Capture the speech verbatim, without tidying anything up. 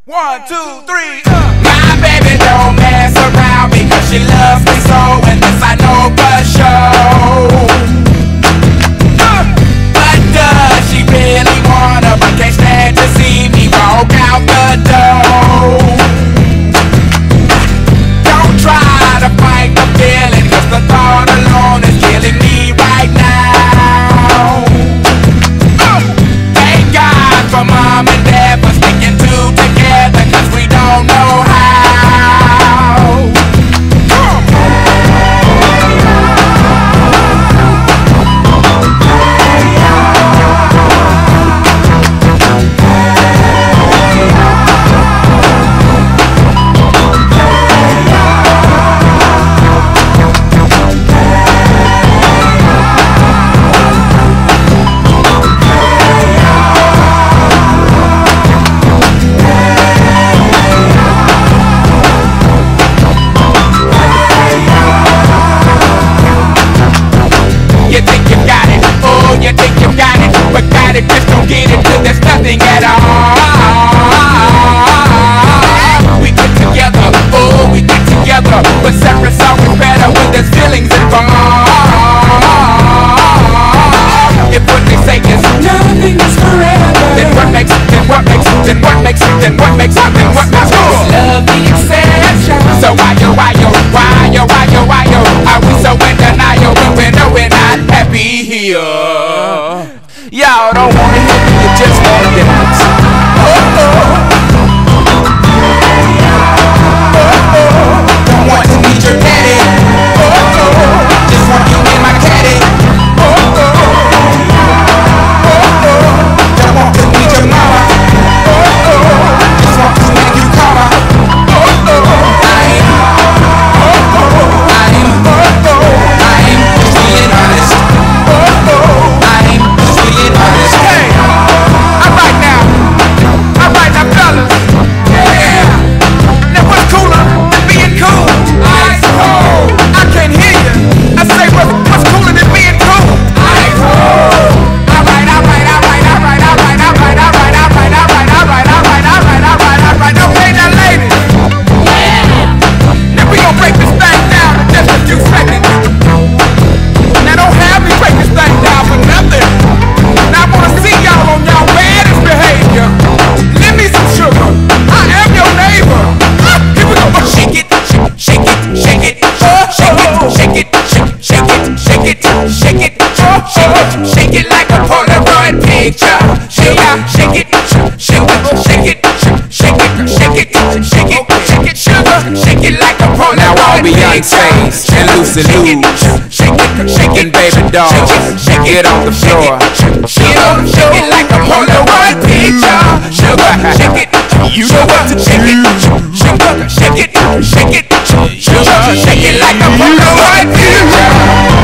One, two, three, uh. My baby don't mess around because she loves me so, and this I know for sure. uh. But does she really wanna, but can't stand to see me walk out the door? Don't try to fight the feeling, cause the thought alone is killing me right now. uh. Thank God for mom and dad for sticking two together, cause we don't know how. You think you got it, oh, you think you got it, but got it, just don't get it till there's nothing at all. We get together, oh, we get together, but separate's always better when there's feelings involved. If what they say is nothing is forever, then what makes, then what makes, then what makes, then what makes, then what makes love the exception? So why yo, why yo, why yo, why yo, why yo, are we so in denial when we know we're not happy here? Y'all don't wanna hear me, you just wanna dance. Oh, oh. Oh, oh. Don't want to meet your daddy. Oh, oh. Just want you in my caddy. Oh, oh. Oh, oh. Don't want to meet your mama. Oh, oh. Just want to make you calmer. Oh, oh. I'm, oh, oh. I'm, oh, oh. I'm just being honest. Oh, oh. I'm just being honest. Hey, alright now, alright now, fellas. Yeah. Now what's cooler than being cool? Ice cold. I can't hear you. I say what's, what's cooler than being cool? Ice cold. Alright, alright, alright, alright, alright, alright, alright, alright, alright, alright, alright, alright, alright, alright. Okay now, ladies. Yeah. Now we gon' break this thing down in just a few seconds. Now don't have me break this thing down for nothing. Now I wanna see y'all on y'all baddest behavior. Give me some sugar. I am your neighbor. Ah, here we go. Shake it, shake it, shake it, shake it, shake it, shake it, shake it, shake it, shake it, shake it like a Polaroid picture. Shake it, shake it, shake it, shake it, shake it, shake it, shake it, shake it, sugar. Shake it like a Polaroid picture. Now all Beyonce's and Lucy Lou's Shake it, shake it, and baby doll, get on the floor. Shake it, shake it like a Polaroid picture. Sugar, shake it, you know what to shake it. Sugar, shake it, shake it, sugar, shake it like a Polaroid picture.